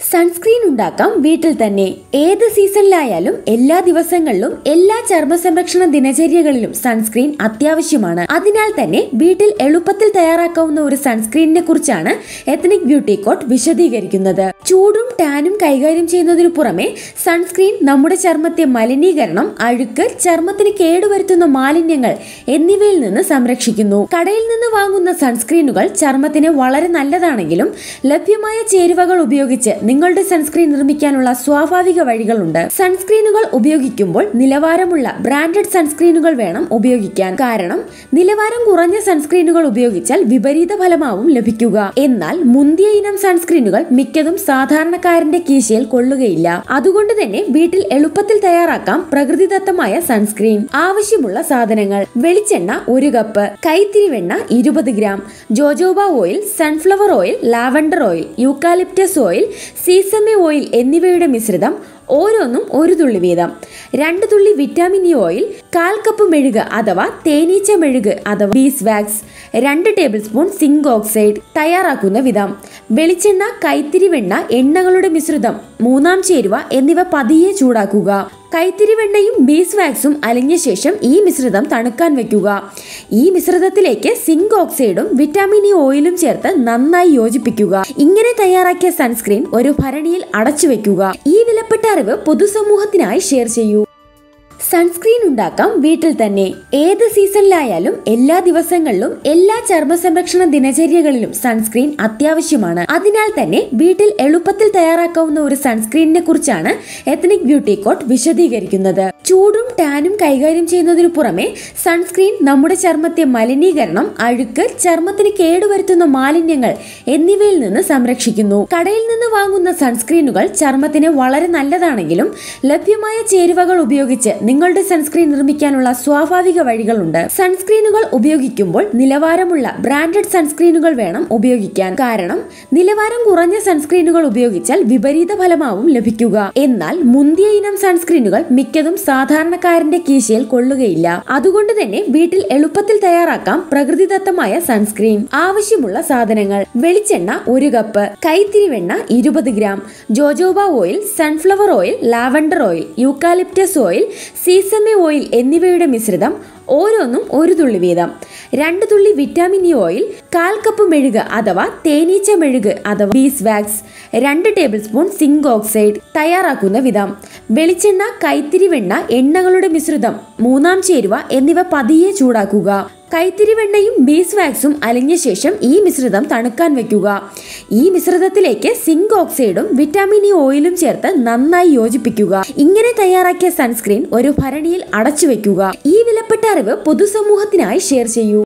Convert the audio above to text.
Sunscreen ഉണ്ടാക്കാം വീട്ടിൽ തന്നെ. ഏത് സീസണിലായാലും എല്ലാ ദിവസങ്ങളിലും എല്ലാ ചർമ്മ സംരക്ഷണ ദിനചര്യകളിലും സൺസ്ക്രീൻ അത്യാവശ്യമാണ്. അതിനാൽ തന്നെ വീട്ടിൽ എളുപ്പത്തിൽ തയ്യാറാക്കാവുന്ന ഒരു സൺസ്ക്രീനിനെ കുറിച്ചാണ് എത്നിക് ബ്യൂട്ടി കോട്ട് വിശദീകരിക്കുന്നത്. ചൂടും ടാനും കൈകാര്യം ചെയ്യുന്നതിനു പുറമെ സൺസ്ക്രീൻ നമ്മുടെ ചർമ്മത്തെ മലിനീകരണം, അഴുക്ക്, ചർമ്മത്തിന് കേടുവരുത്തുന്ന മാലിന്യങ്ങൾ എന്നിവയിൽ നിന്ന് സംരക്ഷിക്കുന്നു. കടയിൽ നിന്ന് വാങ്ങുന്ന സൺസ്ക്രീനുകൾ ചർമ്മത്തിന് വളരെ നല്ലതാണെങ്കിലും ലഭ്യമായ ചേരുവകൾ ഉപയോഗിച്ച് നിങ്ങളുടെ സൺസ്ക്രീൻ നിർമ്മിക്കാനുള്ള സ്വാഭാവിക വഴികളുണ്ട്. സൺസ്ക്രീനുകൾ ഉപയോഗിക്കുമ്പോൾ നിലവാരമുള്ള ബ്രാൻഡഡ് സൺസ്ക്രീനുകൾ വേണം ഉപയോഗിക്കാൻ. കാരണം നിലവാരം കുറഞ്ഞ സൺസ്ക്രീനുകൾ ഉപയോഗിച്ചാൽ വിപരീത ഫലമാവും ലഭിക്കുക. എന്നാൽ മുന്തിയ ഇനം സൺസ്ക്രീനുകൾ മിക്കതും സാധാരണക്കാരന്റെ കീശയിൽ കൊള്ളുകയില്ല. അതുകൊണ്ട് തന്നെ വീട്ടിൽ എളുപ്പത്തിൽ തയ്യാറാക്കാം പ്രകൃതിദത്തമായ സൺസ്ക്രീൻ. ആവശ്യമുള്ള സാധനങ്ങൾ: വെളിച്ചെണ്ണ 1 കപ്പ്, കൈത്തിരിവെണ്ണ 20 gram, jojoba oil, sunflower oil, lavender oil, eucalyptus oil, sesame oil എന്നിവയുടെ മിശ്രിതം ഓരോന്നും 1 തുള്ളി വീതം, 2 തുള്ളി വിറ്റാമിൻ ഇ ഓയിൽ, 1/4 കപ്പ് മെഴുക് അഥവാ തേനീച്ച മെഴുക് അഥവാ beeswax, 2 tablespoon zinc oxide. തയ്യാറാക്കുന്ന വിധം: വെളിച്ചെണ്ണ, കൈത്തിരിവെണ്ണ, എണ്ണകളുടെ മിശ്രിതം, 3-ാം ചേരുവ എന്നിവ പതിയെ ചൂടാക്കുക. കൈത്തിരിവെണ്ണയും ബീസ് വാക്സും അലിഞ്ഞ ശേഷം ഈ മിശ്രിതം തണുക്കാൻ വെക്കുക. ഈ മിശ്രിതത്തിലേക്ക് സിങ്ക് ഓക്സൈഡും വിറ്റാമിൻ ഇ ഓയിലും ചേർത്ത് നന്നായി യോജിപ്പിക്കുക. ഇങ്ങനെ തയ്യാറാക്കിയ സൺസ്ക്രീൻ ഒരു ഭരണിയിൽ അടച്ചു വെക്കുക. ഈ വിലപ്പെട്ട അറിവ് പൊതുസമൂഹത്തിനായി ഷെയർ ചെയ്യൂ. സൺസ്ക്രീൻ ഉണ്ടാക്കാം വീട്ടിൽ തന്നെ. ഏത് സീസണിലായാലും എല്ലാ ദിവസങ്ങളിലും എല്ലാ ചർമ്മ സംരക്ഷണ ദിനചര്യകളിലും സൺസ്ക്രീൻ അത്യാവശ്യമാണ്. അതിനാൽ തന്നെ വീട്ടിൽ എളുപ്പത്തിൽ തയ്യാറാക്കാവുന്ന ഒരു സൺസ്ക്രീനിനെ കുറിച്ചാണ് എത്നിക് ബ്യൂട്ടി കോട്ട് വിശദീകരിക്കുന്നത്. ചൂടും ടാനും കൈകാര്യം ചെയ്യുന്നതിനു പുറമെ സൺസ്ക്രീൻ നമ്മുടെ ചർമ്മത്തെ മലിനീകരണം, അഴുക്ക്, ചർമ്മത്തിന് കേടുവരുത്തുന്ന മാലിന്യങ്ങൾ എന്നിവയിൽ നിന്ന് സംരക്ഷിക്കുന്നു. കടയിൽ നിന്ന് വാങ്ങുന്ന സൺസ്ക്രീനുകൾ ചർമ്മത്തിന് വളരെ നല്ലതാണെങ്കിലും ലഭ്യമായ ചേരുവകൾ ഉപയോഗിച്ച് നിങ്ങളുടെ സൺസ്ക്രീൻ നിർമ്മിക്കാനുള്ള സ്വാഭാവിക വഴികളുണ്ട്. സൺസ്ക്രീനുകൾ ഉപയോഗിക്കുമ്പോൾ നിലവാരമുള്ള ബ്രാൻഡഡ് സൺസ്ക്രീനുകൾ വേണം ഉപയോഗിക്കാൻ. കാരണം നിലവാരം കുറഞ്ഞ സൺസ്ക്രീനുകൾ ഉപയോഗിച്ചാൽ വിപരീത ഫലമാവും ലഭിക്കുക. എന്നാൽ മുന്തിയ ഇനം സൺസ്ക്രീനുകൾ മിക്കതും സാധാരണക്കാരന്റെ കീശയിൽ കൊള്ളുകയില്ല. അതുകൊണ്ട് തന്നെ വീട്ടിൽ എളുപ്പത്തിൽ തയ്യാറാക്കാം പ്രകൃതിദത്തമായ സൺസ്ക്രീൻ. ആവശ്യമുള്ള സാധനങ്ങൾ: വെളിച്ചെണ്ണ 1 കപ്പ്, കൈത്തിരിവെണ്ണ 20 gram, jojoba oil, sunflower oil, lavender oil, eucalyptus oil, sesame oil എന്നിവയുടെ മിശ്രിതം ഓരോന്നും 1 തുള്ളി വീതം, 2 തുള്ളി വിറ്റാമിൻ ഇ ഓയിൽ, 1/4 കപ്പ് മെഴുക് അഥവാ തേനീച്ച മെഴുക് അഥവാ beeswax, 2 tablespoon zinc oxide. തയ്യാറാക്കുന്ന വിധം: വെളിച്ചെണ്ണ, കൈത്തിരിവെണ്ണ, എണ്ണകളുടെ മിശ്രിതം, 3-ാം ചേരുവ എന്നിവ പതിയെ ചൂടാക്കുക. കൈത്തിരിവെണ്ണയും ബീസ് വാക്സും അലിഞ്ഞ ശേഷം ഈ മിശ്രിതം തണുക്കാൻ വെക്കുക. ഈ മിശ്രിതത്തിലേക്ക് സിങ്ക് ഓക്സൈഡും വിറ്റാമിൻ ഇ ഓയിലും ചേർത്ത് നന്നായി യോജിപ്പിക്കുക. ഇങ്ങനെ തയ്യാറാക്കിയ സൺസ്ക്രീൻ ഒരു ഭരണിയിൽ അടച്ചു വെക്കുക. ഈ വിലപ്പെട്ട അറിവ് പൊതുസമൂഹത്തിനായി ഷെയർ ചെയ്യൂ.